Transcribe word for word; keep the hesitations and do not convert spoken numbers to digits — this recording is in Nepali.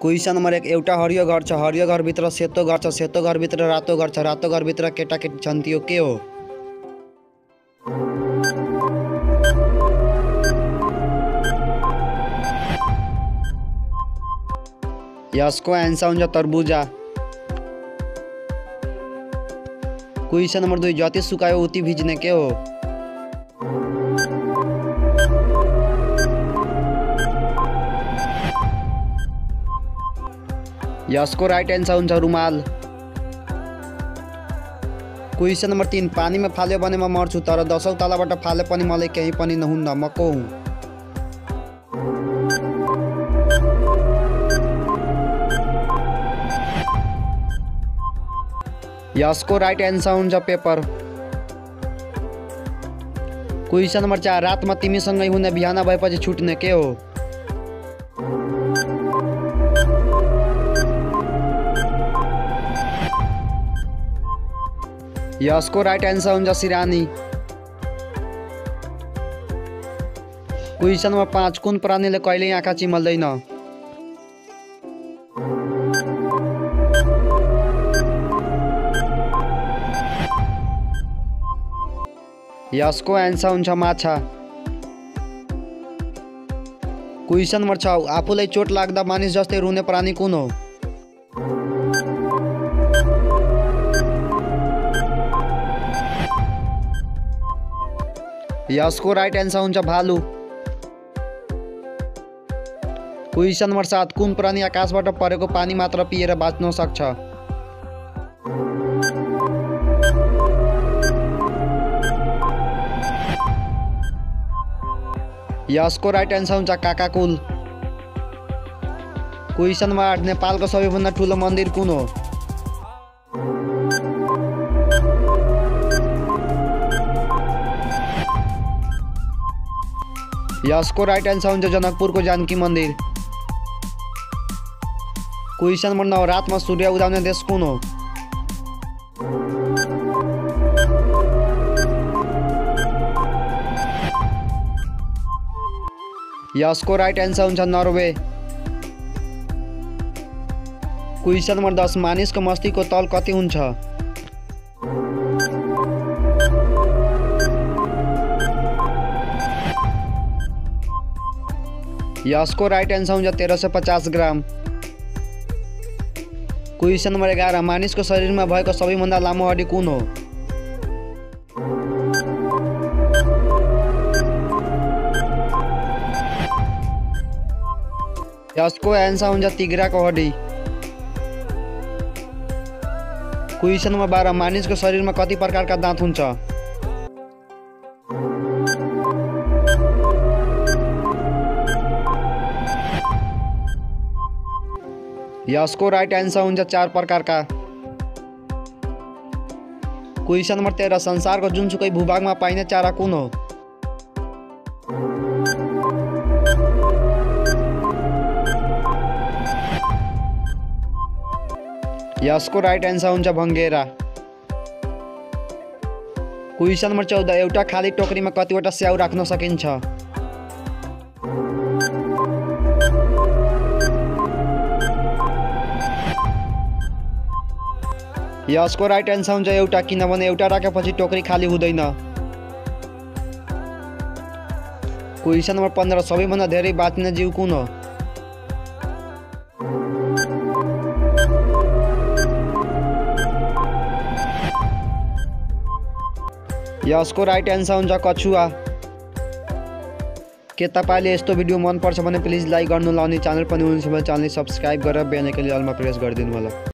क्वेश्चन नंबर एक एउटा हरियो घर छ हरियो घर भित्र सेतो घर छ सेतो घर भित्र रातो घर छ रातो घर भित्र केटाकेटी छन् त्यो के हो? यसको आन्सर हुन्छ तरबुजा। क्वेश्चन नंबर दुई जति सुकायो उति भिज्ने के हो? यसको राइट आन्सर हुन्छ रुमाल। क्वेश्चन नंबर तीन पानी में फाल्यो भने म मर्छु तर दसौं तलाबाट फाले पनि मलाई केही पनि नहुन्न म को हुँ? यसको राइट आन्सर हुन्छ पेपर। क्वेश्चन नंबर चार रातमा तिमीसँगै हुने बिहान भएपछि छुट्ने के हो? यसको राइट आन्सर हुन्छ सिरानी। क्वेश्चन नंबर पाँच कुन प्राणीले कहिल्यै आँखा चिमल्दैन? यसको आन्सर हुन्छ माछा। क्वेश्चन नंबर छ आफूलाई चोट लाग्दा मानिस जस्तै रुने प्राणी कुन हो? यसको राइट आन्सर हुन्छ भालु। क्वेश्चन नंबर सात कुन प्राणी आकाशबाट परेको पानी मात्र पिएर बाँच्न सक्छ? यसको राइट आन्सर हुन्छ काकाकुल। क्वेश्चन नंबर आठ नेपालको सबैभन्दा ठुलो मन्दिर कुन हो? यसको राइट आन्सर हुन्छ जनकपुरको जानकी मन्दिर। क्वेश्चन नंबर नौ रातमा सूर्य उदाउने देश कुन हो? यसको राइट आन्सर हुन्छ नर्वे। क्वेश्चन नंबर दस मानिसको मस्तिष्कको तल कति हुन्छ? यसको राइट आन्सर हुन्छ तेरह सौ पचास ग्राम। क्वेश्चन नंबर एघार मानिसको शरीरमा भएको सबैभन्दा लामो हड्डी कुन हो? यसको आन्सर हुन्छ तिघ्राको हड्डी। क्वेश्चन नंबर बाह्र मानिसको शरीरमा कति प्रकारका दाँत हुन्छ? यसको राइट आन्सर हुन्छ चार प्रकारका। क्वेश्चन नंबर तेह्र संसारको जुनसुकै भूभागमा पाइने चरा कुन हो? यसको राइट आन्सर हुन्छ भङ्गेरा। क्वेश्चन नंबर चौध एउटा खाली टोकरीमा कतिवटा स्याउ राख्न सकिन्छ? यसको राइट आन्सर हुन्छ एउटा किनभने एउटा राखेपछि टोकरी खाली हुँदैन। क्वेश्चन नंबर पन्ध्र सबैभन्दा धेरै बाँच्ने जीव कुन हो? यसको राइट आन्सर हुन्छ कछुवा। के तपाईले यस्तो भिडियो मन पर्छ भने प्लिज लाइक गर्नु होला अनि च्यानल पनि हुनुहुन्छ भने च्यानल सब्स्क्राइब गरेर बेल आइकन अलमा प्रेस गरिदिनु होला।